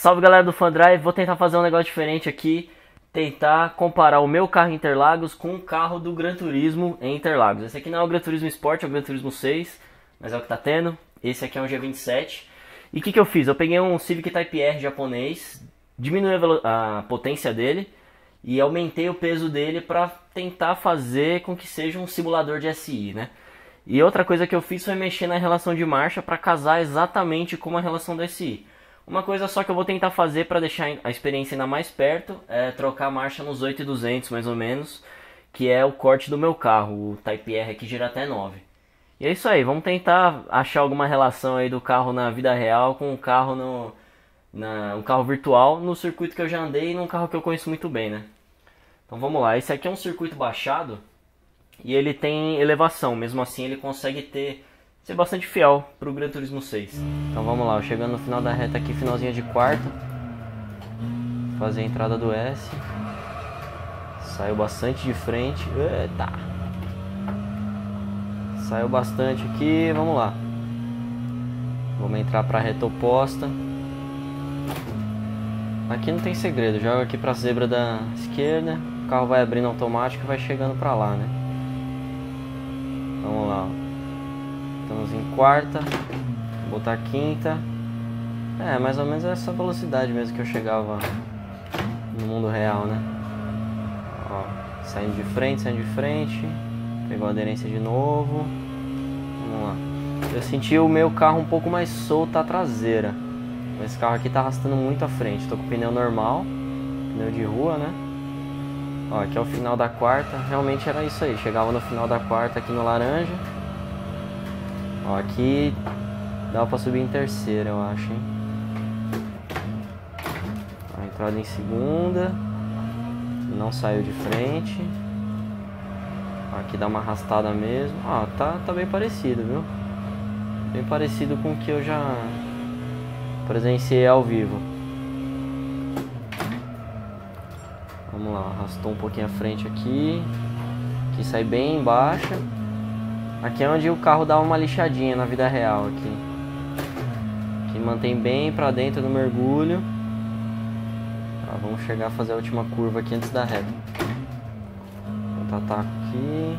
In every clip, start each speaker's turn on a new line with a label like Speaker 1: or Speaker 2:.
Speaker 1: Salve galera do Fandrive, vou tentar fazer um negócio diferente aqui, tentar comparar o meu carro em Interlagos com o carro do Gran Turismo em Interlagos. Esse aqui não é o Gran Turismo Sport, é o Gran Turismo 6, mas é o que tá tendo. Esse aqui é um G27. E o que eu fiz? Eu peguei um Civic Type R japonês, diminui a potência dele e aumentei o peso dele para tentar fazer com que seja um simulador de SI, né? E outra coisa que eu fiz foi mexer na relação de marcha para casar exatamente com a relação do SI. Uma coisa só que eu vou tentar fazer para deixar a experiência ainda mais perto é trocar a marcha nos 8.200 mais ou menos, que é o corte do meu carro, o Type R aqui gira até 9. E é isso aí, vamos tentar achar alguma relação aí do carro na vida real com o carro um carro virtual no circuito que eu já andei e num carro que eu conheço muito bem, né? Então vamos lá, esse aqui é um circuito baixado e ele tem elevação, mesmo assim ele consegue ser bastante fiel para o Gran Turismo 6. Então vamos lá, chegando no final da reta aqui, finalzinha de quarta. Fazer a entrada do S. Saiu bastante de frente. Eita! Saiu bastante aqui, vamos lá. Vamos entrar para a reta oposta. Aqui não tem segredo, joga aqui para a zebra da esquerda. O carro vai abrindo automático e vai chegando para lá, né? Vamos lá. Estamos em quarta, vou botar quinta. É, mais ou menos essa velocidade mesmo que eu chegava no mundo real, né? Ó, saindo de frente, pegou a aderência de novo. Vamos lá. Eu senti o meu carro um pouco mais solto a traseira. Esse carro aqui tá arrastando muito à frente. Tô com pneu normal, pneu de rua, né? Ó, aqui é o final da quarta. Realmente era isso aí, chegava no final da quarta aqui no laranja. Ó, aqui dá pra subir em terceira, eu acho, hein? A entrada em segunda. Não saiu de frente. Ó, aqui dá uma arrastada mesmo. Ó, tá bem parecido, viu? Bem parecido com o que eu já presenciei ao vivo. Vamos lá, arrastou um pouquinho a frente aqui. Aqui sai bem embaixo. Aqui é onde o carro dá uma lixadinha na vida real aqui. Aqui mantém bem pra dentro do mergulho. Tá, vamos chegar a fazer a última curva aqui antes da reta. Contra-ataque aqui.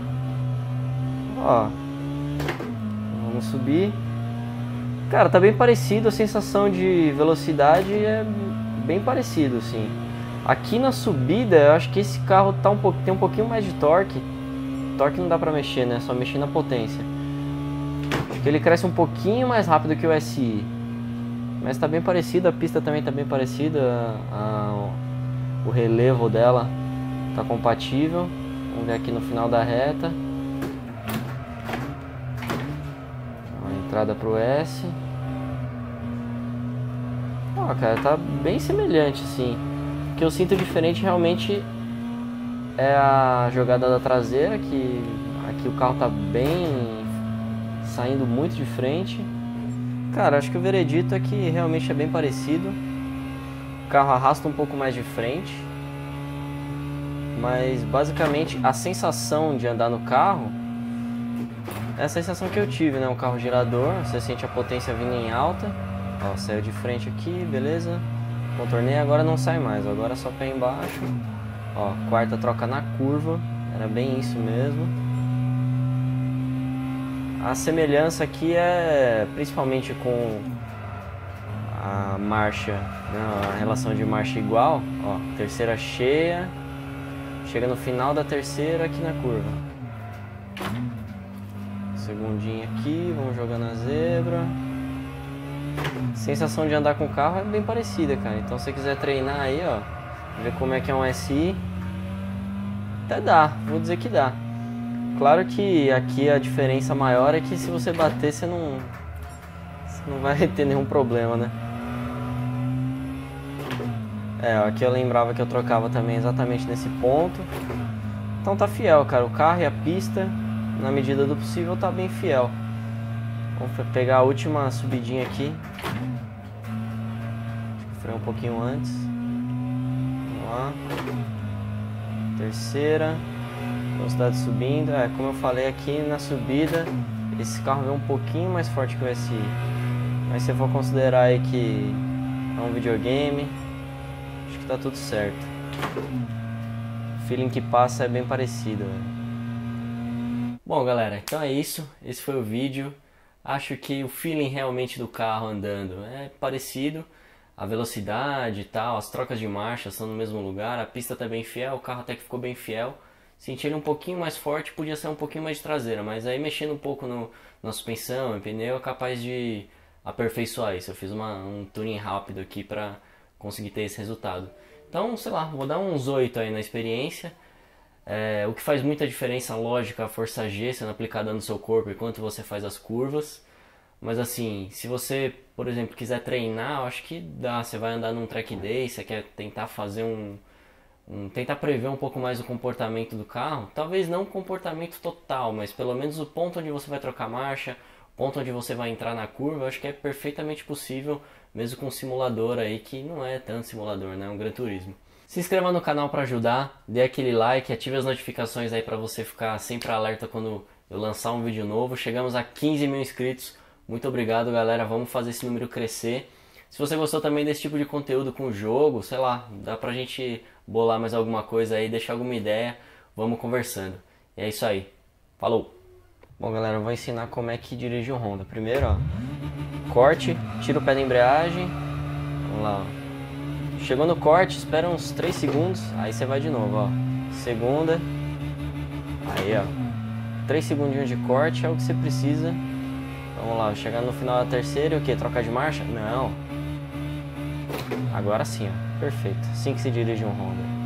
Speaker 1: Ó. Vamos subir. Cara, tá bem parecido, a sensação de velocidade é bem parecido, assim. Aqui na subida, eu acho que esse carro tem um pouquinho mais de torque. Torque não dá pra mexer, né? Só mexer na potência. Acho que ele cresce um pouquinho mais rápido que o SI. Mas tá bem parecido, a pista também tá bem parecida. O relevo dela tá compatível. Vamos ver aqui no final da reta. A entrada pro S. Ó, cara, tá bem semelhante, assim. O que eu sinto diferente realmente é a jogada da traseira, que aqui o carro tá bem saindo muito de frente. Cara, acho que o veredito é que realmente é bem parecido. O carro arrasta um pouco mais de frente, mas basicamente a sensação de andar no carro é a sensação que eu tive, né? Um carro girador, você sente a potência vindo em alta. Ó, saiu de frente aqui, beleza. Contornei, agora não sai mais, agora é só pé embaixo. Ó, quarta troca na curva, era bem isso mesmo. A semelhança aqui é principalmente com a marcha, né, a relação de marcha igual. Ó, terceira cheia, chega no final da terceira aqui na curva. Segundinha aqui, vamos jogar na zebra. Sensação de andar com o carro é bem parecida, cara. Então se você quiser treinar aí, ó, ver como é que é um SI, até dá, vou dizer que dá. Claro que aqui a diferença maior é que se você bater você não vai ter nenhum problema, né? É, ó, aqui eu lembrava que eu trocava também exatamente nesse ponto. Então tá fiel, cara, o carro e a pista, na medida do possível, tá bem fiel. Vamos pegar a última subidinha aqui. Freio um pouquinho antes. Vamos lá. Terceira. Velocidade subindo. É, como eu falei aqui na subida, esse carro é um pouquinho mais forte que o SI. Mas se eu for considerar aí que é um videogame. Acho que tá tudo certo. O feeling que passa é bem parecido, velho. Bom, galera, então é isso. Esse foi o vídeo. Acho que o feeling realmente do carro andando é parecido. A velocidade e tal, as trocas de marcha estão no mesmo lugar. A pista tá bem fiel, o carro até que ficou bem fiel. Senti ele um pouquinho mais forte, podia ser um pouquinho mais de traseira, mas aí mexendo um pouco na suspensão, em pneu, é capaz de aperfeiçoar isso. Eu fiz um tuning rápido aqui pra conseguir ter esse resultado. Então, sei lá, vou dar uns 8 aí na experiência. O que faz muita diferença, lógico, a força G sendo aplicada no seu corpo enquanto você faz as curvas. Mas assim, se você, por exemplo, quiser treinar, eu acho que dá. Você vai andar num track day, você quer tentar fazer tentar prever um pouco mais o comportamento do carro, talvez não o comportamento total, mas pelo menos o ponto onde você vai trocar marcha, o ponto onde você vai entrar na curva, eu acho que é perfeitamente possível, mesmo com um simulador aí que não é tanto simulador, né? É um Gran Turismo. Se inscreva no canal para ajudar, dê aquele like, ative as notificações aí para você ficar sempre alerta quando eu lançar um vídeo novo. Chegamos a 15 mil inscritos, muito obrigado, galera, vamos fazer esse número crescer. Se você gostou também desse tipo de conteúdo com o jogo, sei lá, dá pra gente bolar mais alguma coisa aí, deixar alguma ideia, vamos conversando. E é isso aí. Falou! Bom, galera, eu vou ensinar como é que dirige o Honda. Primeiro, ó, corte, tira o pé da embreagem. Vamos lá, ó. Chegou no corte, espera uns 3 segundos, aí você vai de novo, ó. Segunda. Aí, ó. 3 segundinhos de corte é o que você precisa. Vamos lá, chegar no final da terceira e o que? Trocar de marcha? Não. Agora sim, ó. Perfeito. Assim que se dirige um Honda.